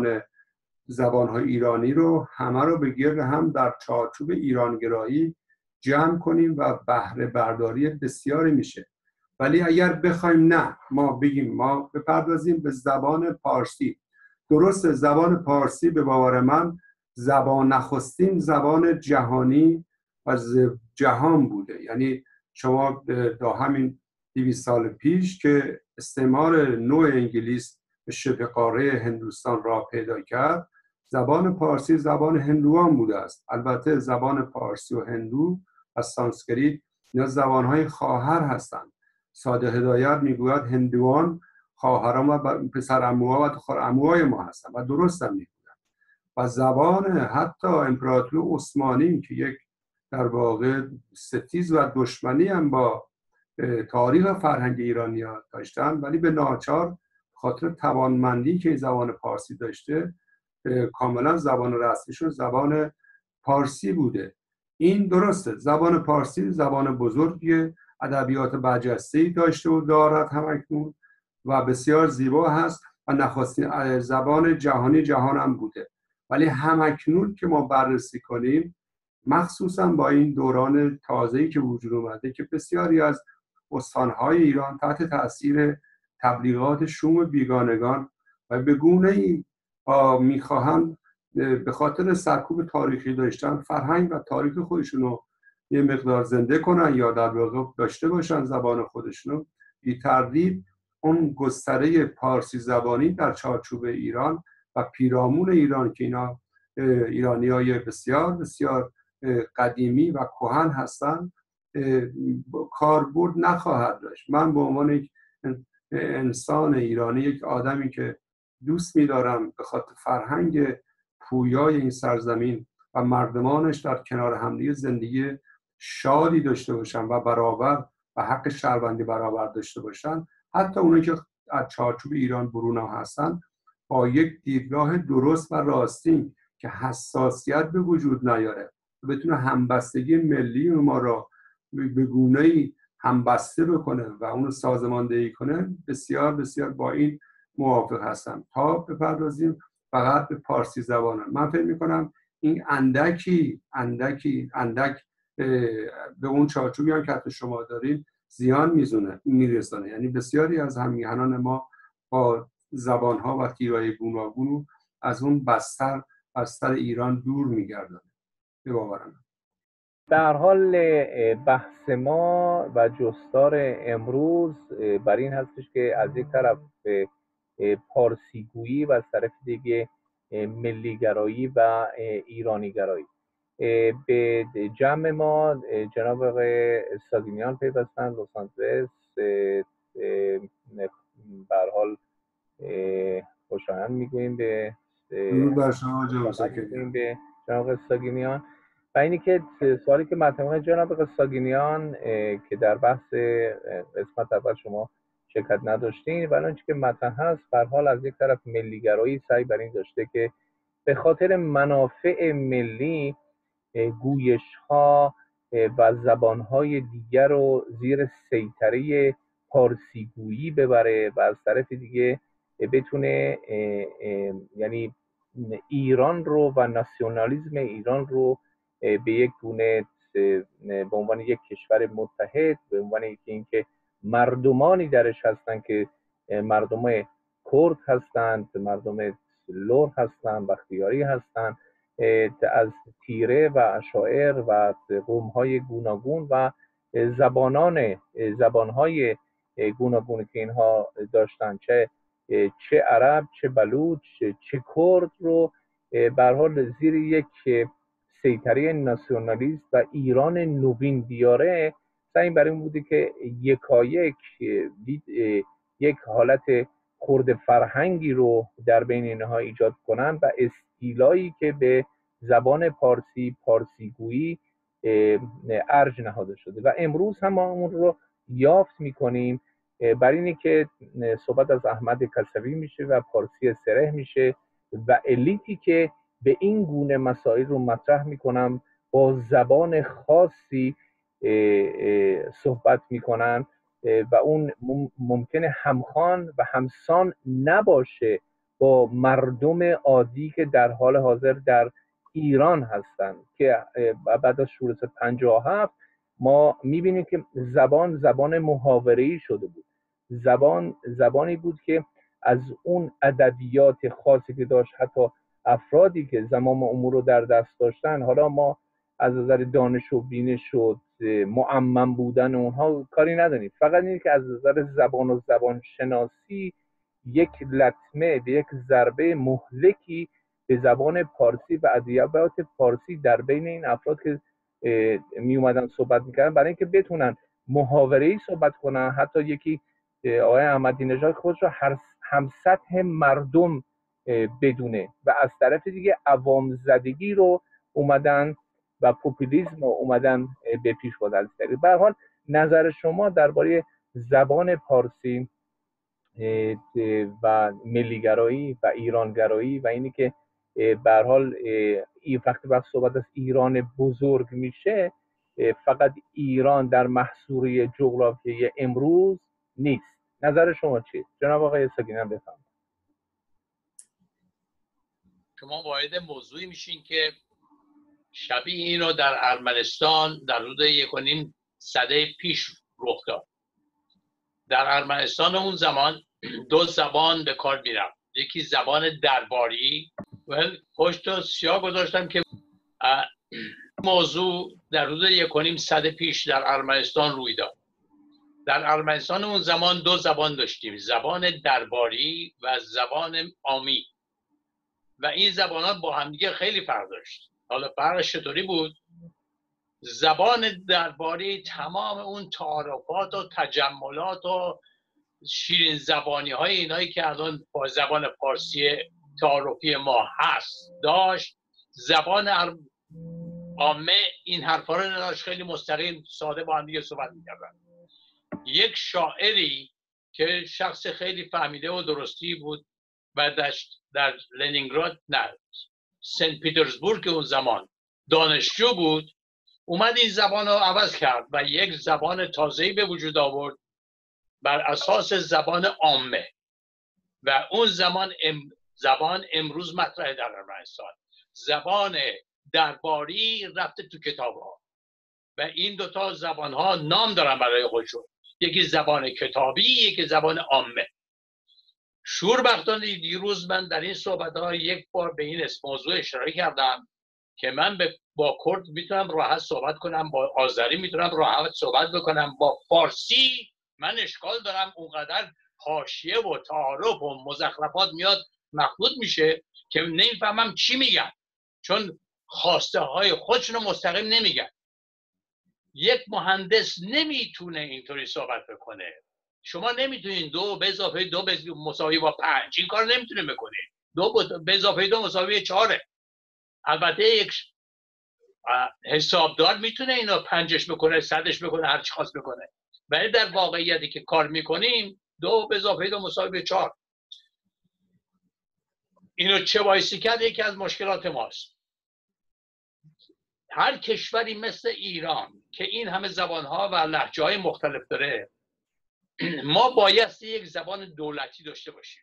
زبانهای ایرانی رو همه رو به گرد هم در چارچوب ایرانگرایی جمع کنیم و بهره برداری بسیاری میشه. ولی اگر بخوایم نه، ما بگیم ما بپردازیم به زبان پارسی، درست زبان پارسی به باور من زبان نخستین زبان جهانی از جهان بوده. یعنی شما تا همین 200 سال پیش که استعمار نو انگلیس به شبه قاره هندوستان را پیدا کرد، زبان پارسی زبان هندوان بوده است. البته زبان پارسی و هندو و سانسکریت اینا زبانهای خواهر هستند. صادق هدایت میگوید هندوان خواهران و پسرعموها و دخترعموهای ما هستند و درست هم میگوید. و زبان حتی امپراتوری عثمانی که یک در واقع ستیز و دشمنی هم با تاریخ فرهنگ ایرانی داشتن، ولی به ناچار خاطر توانمندی که زبان پارسی داشته کاملا زبان رسمیشون زبان پارسی بوده. این درسته، زبان پارسی زبان بزرگی، ادبیات برجسته‌ای داشته و دارد همکنون و بسیار زیبا هست و نخستین زبان جهانی جهان هم بوده. ولی همکنون که ما بررسی کنیم، مخصوصا با این دوران تازه‌ای که وجود اومده که بسیاری از استانهای ایران تحت تاثیر تبلیغات شوم بیگانگان و به گونه‌ای میخواهند به خاطر سرکوب تاریخی داشتن فرهنگ و تاریخ خودشونو یه مقدار زنده کنن یا در واقع داشته باشن زبان خودشونو، بی تردید اون گستره پارسی زبانی در چارچوب ایران و پیرامون ایران که اینا ایرانیای بسیار بسیار قدیمی و کهن هستن کاربرد نخواهد داشت. من به عنوان یک انسان ایرانی، یک آدمی که دوست می‌دارم به خاطر فرهنگ پویای این سرزمین و مردمانش در کنار همدیگه زندگی شادی داشته باشن و برابر و حق شهروندی برابر داشته باشن، حتی اونایی که از چارچوب ایران برون هستن، با یک دیدگاه درست و راستین که حساسیت به وجود نیاره، بتونه همبستگی ملی ما را به گونه‌ای همبسته بکنه و اونو سازماندهی کنه، بسیار بسیار با این موافق هستم. تا بپردازیم فقط به پارسی زبانان، من فکر میکنم این اندک به اون چارچوبی هم که حتی شما دارین زیان میرسانه. یعنی بسیاری از هممیهنان ما با زبانها و تیرهای گوناگون از اون بستر ایران دور میگردن به باورم.
به هر حال بحث ما و جستار امروز بر این هستش که از یک طرف پارسیگویی و از طرف دیگه ملیگرایی و ایرانیگرایی. به جمع ما جناب آقای ساگینیان پیوستن، لس آنجلس. به هر حال خوشایند میگوییم به
درود بر شما جناب ساگینیان.
به جناب ساگینیان. و اینی که سوالی که مطرح جناب ساگینیان که در بحث قسمت اول شما شرکت نداشتین، ولی اون که مطرح هست به هر حال از یک طرف ملیگرایی سعی بر این داشته که به خاطر منافع ملی گویش ها و زبان های دیگر رو زیر سیطره پارسیگویی ببره و از طرف دیگه بتونه یعنی ایران رو و ناسیونالیسم ایران رو به یک گونه به عنوان یک کشور متحد، به عنوان اینکه مردمانی درش هستن که مردم کرد هستند، مردم لور هستند، بختیاری هستند، از تیره و اشاعر و قوم‌های گوناگون و زبان‌های گوناگونی که اینها داشتن، چه عرب، چه بلوچ، چه کرد رو به هر حال زیر یک سیطره ناسیونالیست و ایران نوین بیاره. سعی بر این بوده که یکایک یک حالت خرد فرهنگی رو در بین اینها ایجاد کنن و استیلایی که به زبان پارسیگویی ارج نهاده شده و امروز هم ما اون رو یافت میکنیم. بر اینه که صحبت از احمد کسوی میشه و پارسی سره میشه و الیتی که به این گونه مسائل رو مطرح میکنن با زبان خاصی صحبت میکنن و اون ممکنه همخوان و همسان نباشه با مردم عادی که در حال حاضر در ایران هستند، که بعد از شورش 57 ما میبینیم که زبان محاوره‌ای شده بود. زبانی بود که از اون ادبیات خاصی که داشت حتی افرادی که زمام امور رو در دست داشتن، حالا ما از نظر دانش و بینش و معمم بودن اونها کاری نداریم، فقط اینه که از نظر زبان و زبان شناسی یک لطمه به یک ضربه مهلکی به زبان پارسی و ادبیات پارسی در بین این افراد که می اومدن صحبت میکردن، برای اینکه بتونن محاوره‌ای صحبت کنن. حتی یکی آقای احمدی نژاد خودش رو هم سطح مردم بدونه و از طرف دیگه عوام زدگی رو اومدن و پوپولیسم رو اومدن به پیش بردن. به هر حال نظر شما درباره زبان پارسی و ملیگرایی و ایرانگرایی و اینی که به هر حال وقتی صحبت از ایران بزرگ میشه، فقط ایران در محصوره جغرافیایی امروز نیست. نظر شما چیه جناب آقای ساگینیان؟ بفرمایید.
شما وارد موضوعی میشین که شبیه اینو در ارمنستان در حدود 1.5 سده پیش رخ داد. در ارمنستان اون زمان 2 زبان به کار میرفت، یکی زبان درباری و پشت سیاه گذاشتم که موضوع در حدود 1.5 سده پیش در ارمنستان روی داد. در ارمنستان اون زمان 2 زبان داشتیم، زبان درباری و زبان عامی، و این زبانات با همدیگه خیلی فرق داشت. حالا فرقش چطوری بود؟ زبان درباری تمام اون تعارفات و تجملات و شیرین زبانی های اینایی که الان با زبان پارسی تعارفی ما هست داشت. زبان عامه این حرفا رو نداشت، خیلی مستقیم ساده با هم دیگه صحبت می‌کردن. یک شاعری که شخص خیلی فهمیده و درستی بود و در لنینگراد نه سنت پیترزبورگ اون زمان دانشجو بود، اومد این زبان رو عوض کرد و یک زبان تازه‌ای به وجود آورد بر اساس زبان عامه و اون زبان امروز مطرحه در ارمنستان. زبان درباری رفته تو کتاب‌ها و این دوتا زبان‌ها نام دارن برای خودشون، یکی زبان کتابی، یکی زبان عامه. شوربختانه دیروز من در این صحبت‌ها یک بار به این موضوع اشاره کردم که من با کرد میتونم راحت صحبت کنم، با آذری میتونم راحت صحبت بکنم، با فارسی من اشکال دارم، اونقدر حاشیه و تعارف و مزخرفات میاد مخلوط میشه که نمیفهمم چی میگن، چون خواسته های خودشونو مستقیم نمیگن. یک مهندس نمیتونه اینطوری صحبت بکنه. شما نمیتونین 2 به اضافه 2 مساوی با 5 این کار نمیتونه بکنه. 2 به اضافه 2 مساوی 4. البته یک حسابدار میتونه اینو 5ش بکنه، 100ش بکنه، هر چی خواست بکنه، ولی در واقعیتی که کار میکنیم 2 به اضافه 2 مساوی به 4. اینو چه باعثی کرد؟ یکی از مشکلات ماست. هر کشوری مثل ایران که این همه زبانها و لهجه‌های مختلف داره، ما باید یک زبان دولتی داشته باشیم.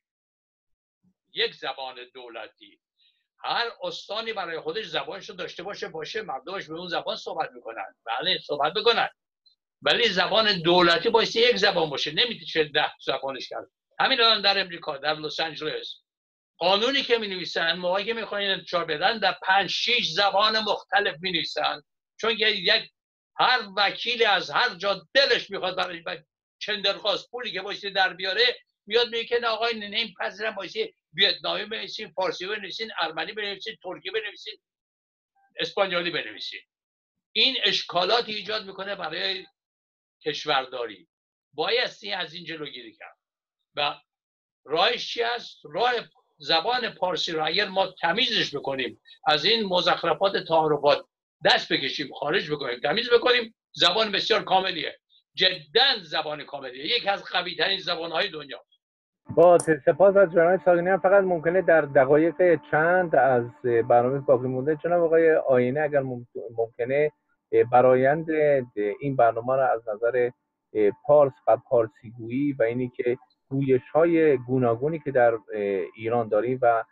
یک زبان دولتی، هر استانی برای خودش زبانش رو داشته باشه، مردمش به اون زبان صحبت میکنن، بله صحبت بکنن، ولی زبان دولتی باید یک زبان باشه، نمیشه 10 زبانش کرد. همین الان در امریکا، در لس آنجلس، قانونی که می‌نویسن موقعی که می‌خواین انتشار بدن در 5-6 زبان مختلف می‌نویسن، چون یک هر وکیلی از هر جا دلش میخواد برای چندرخواست پولی که باشه در بیاره میاد میگه که آقای نمی‌پذیرم، باشه ویتنامی بنویسین، فارسی بنویسین، ارمنی بنویسین، ترکی بنویسین، اسپانیولی بنویسین. این اشکالات ایجاد میکنه برای کشورداری. بایستی از این جلوگیری کرد و راهش چی است؟ راه زبان پارسی رو اگر ما تمیزش بکنیم، از این مزخرفات تعارفات دست بکشیم، خارج بکنیم، تمیز بکنیم، زبان بسیار کاملیه، جدا زبان کاملیه، یکی از قوی ترین زبان‌های دنیا.
با سپاس از جناب ساقینی. فقط ممکنه در دقایق چند از برنامه باقی مونده جناب آقای آینه اگر ممکنه برایند این برنامه را از نظر پارس و پارسیگویی و اینی که گویش‌های گوناگونی که در ایران داریم و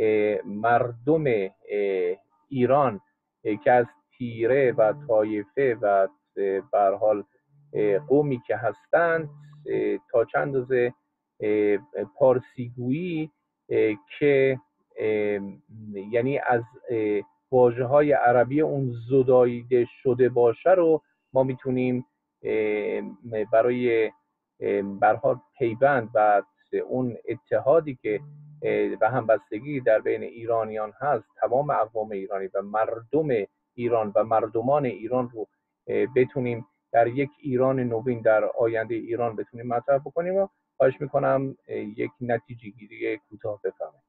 مردم ایران که از تیره و طایفه و به هر حال قومی که هستند تا چند اندازه پارسیگویی که یعنی از واژه‌های عربی اون زداییده شده باشه رو ما میتونیم برای به هر حال پیوند و اون اتحادی که و همبستگی در بین ایرانیان هست، تمام اقوام ایرانی و مردم ایران و مردمان ایران رو بتونیم در یک ایران نوین در آینده ایران بتونیم مطرح بکنیم. و خواهش میکنم یک نتیجه گیری کوتاه بفرمایید.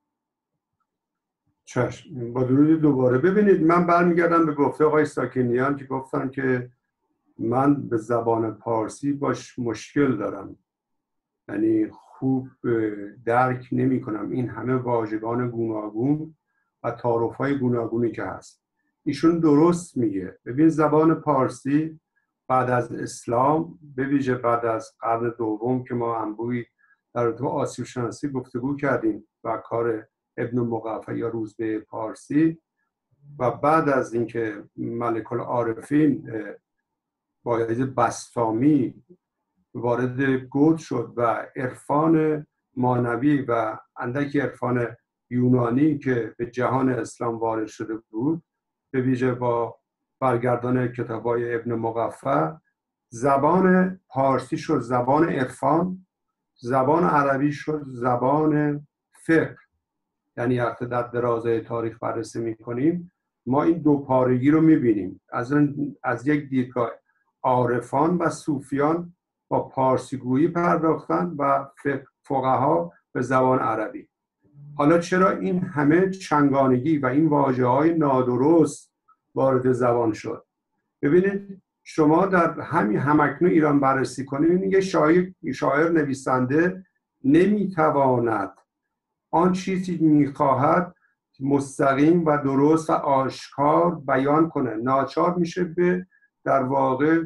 چشم. با درود دوباره. ببینید، من برمیگردم به گفته آقای ساکنیان که گفتن که من به زبان پارسی باش مشکل دارم، یعنی خوب درک نمی کنم این همه واژگان گوناگون و تعارف‌های گوناگونی که هست. ایشون درست میگه. ببین، زبان پارسی بعد از اسلام، به ویژه بعد از قرن دوم که ما انبوهی در تو آسیب شناسی گفتگو کردیم و کار ابن مقفع یا روزبه پارسی، و بعد از اینکه ملک العارفین بایزید بسطامی وارد گوت شد و عرفان مانوی و اندکی عرفان یونانی که به جهان اسلام وارد شده بود، به ویژه با برگردان کتاب‌های ابن مقفع، زبان پارسی شد زبان عرفان، زبان عربی شد زبان فقه. یعنی وقتی در درازای تاریخ بررسی می‌کنیم ما این دو پارگی رو می‌بینیم. از یک دیدگاه عارفان و صوفیان با پارسیگویی پرداختن و فقها به زبان عربی. حالا چرا این همه چنگانگی و این واژه‌های نادرست وارد زبان شد؟ ببینید، شما در همکنون ایران بررسی کنید، یه شاعر نویسنده نمیتواند آن چیزی میخواهد مستقیم و درست و آشکار بیان کنه. ناچار میشه به در واقع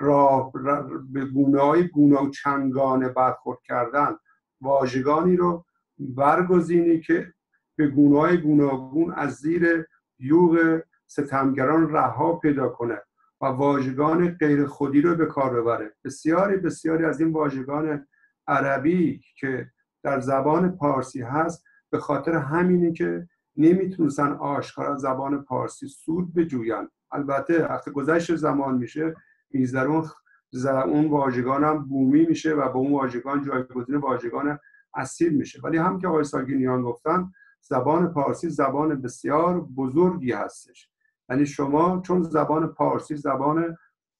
به گونه‌های گوناگون برخورد کردن، واژگانی رو برگزینی که به گونه‌های گوناگون از زیر یوغ ستمگران رها پیدا کنه و واژگان غیر خودی رو به کار ببره. بسیاری از این واژگان عربی که در زبان پارسی هست به خاطر همینی که نمیتونستن آشکارا زبان پارسی سود بجوین. البته وقتی گذشت زمان میشه میذارون اون واژگان هم بومی میشه و با اون واژگان جایگزین واژگان اصیل میشه. ولی هم که آقای ساگینیان گفتن زبان پارسی زبان بسیار بزرگی هستش. یعنی شما چون زبان پارسی زبان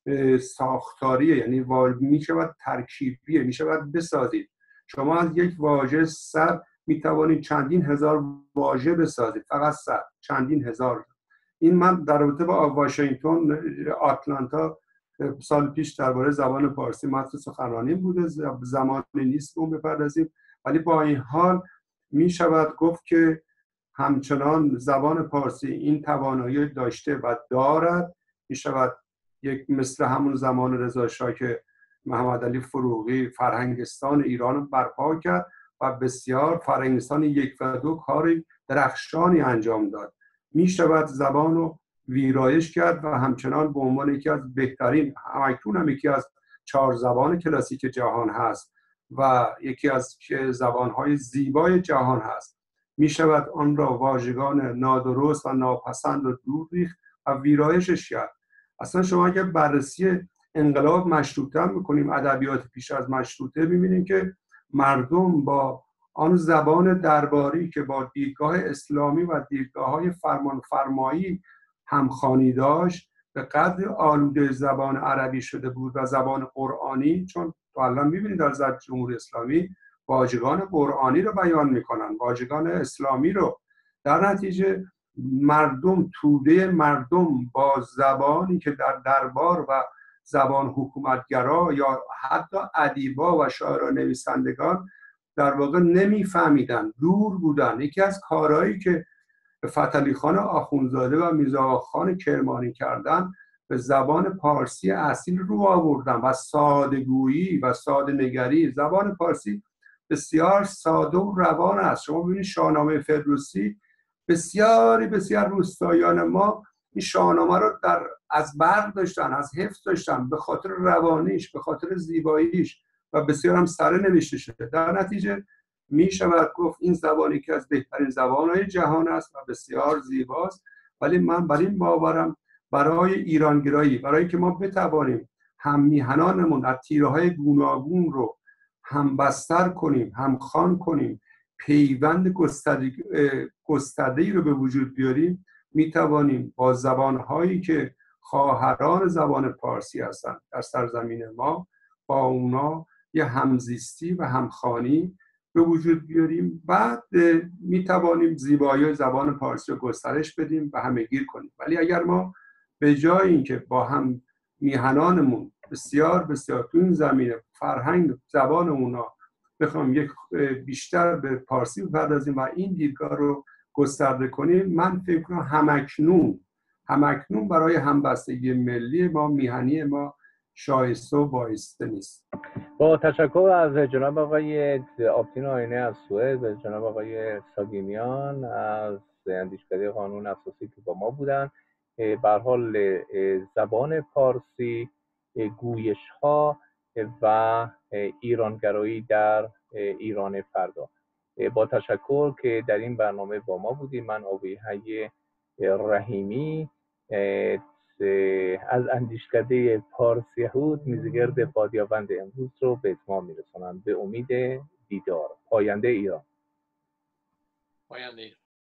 ساختاریه، یعنی میشود ترکیبیه، میشود بسازید. شما از یک واژه سر میتوانید چندین هزار واژه بسازید، فقط سر چندین هزار. این من در رابطه با واشنگتن آتلانتا سال پیش درباره زبان پارسی متن سخنرانی بوده، زمانی نیست اون بپردازیم، ولی با این حال می شود گفت که همچنان زبان پارسی این توانایی داشته و دارد. می شود یک مثل همون زمان رضا شاه که محمد علی فروغی فرهنگستان ایران برپا کرد و بسیار فرهنگستان 1 و 2 کار درخشانی انجام داد. می شود زبان رو ویرایش کرد و همچنان به عنوان یکی از بهترین، اکنون هم یکی از 4 زبان کلاسیک جهان هست و یکی از زبانهای زیبای جهان هست. می شود آن را واژگان نادرست و ناپسند رو دور ریخت و ویرایشش کرد. اصلا شما اگر بررسی انقلاب مشروطه هم میکنیم، ادبیات پیش از مشروطه، میبینیم که مردم با آن زبان درباری که با دیدگاه اسلامی و دیدگاه‌های فرمانفرمایی همخوانی داشت به قدر آلوده زبان عربی شده بود و زبان قرآنی، چون تو الان میبینید در جمهوری اسلامی واژگان قرآنی رو بیان میکنن، واژگان اسلامی رو. در نتیجه مردم، توده مردم با زبانی که در دربار و زبان حکومتگرا یا حتی ادیبا و شاعران نویسندگان در واقع نمیفهمیدن، دور بودن. یکی از کارهایی که فتحعلی خان آخوندزاده و میرزا آقاخان کرمانی کردن به زبان پارسی اصیل رو آوردن و ساده‌گویی و ساده‌نگری. زبان پارسی بسیار ساده و روان است. شما ببینید شاهنامه فردوسی، بسیار روستاییان ما این شاهنامه رو از برق داشتن، از حفظ داشتن به خاطر روانیش، به خاطر زیباییش و بسیار هم سره نوشته شده. در نتیجه می شود گفت این زبانی که از بهترین زبانهای جهان است و بسیار زیباست. ولی من بر این باورم برای ایرانگرایی، برای که ما بتوانیم هم میهنانمون از تیره‌های گوناگون رو هم بستر کنیم، هم خوان کنیم، پیوند گسترده‌ای رو به وجود بیاریم، می توانیم با زبانهایی که خواهران زبان پارسی هستند در سرزمین ما با اونا یه همزیستی و همخوانی به وجود بیاریم. بعد می توانیم زیبایی زبان پارسی رو گسترش بدیم و همه‌گیر کنیم. ولی اگر ما به جای اینکه با هم میهنانمون بسیار تو این زمینه فرهنگ زبان اونا بخوام یک بیشتر به پارسی بپردازیم و این دیدگاه رو گسترده کنیم، من فکر کنم همکنون برای همبستگی ملی ما، میهنی ما شایسته و بایسته نیست.
با تشکر از جناب آقای آبتین آینه از سوئد و جناب آقای ساگینیان از اندیشکده قانون اساسی که با ما بودن. به هر حال زبان پارسی، گویش ها و ایرانگرایی در ایران فردا. با تشکر که در این برنامه با ما بودیم. من آبی‌های رحیمی از اندیشکده پارس یهود میزگرد بادیابند امروز رو به اتمام میرسونم. به امید دیدار. پاینده ایران.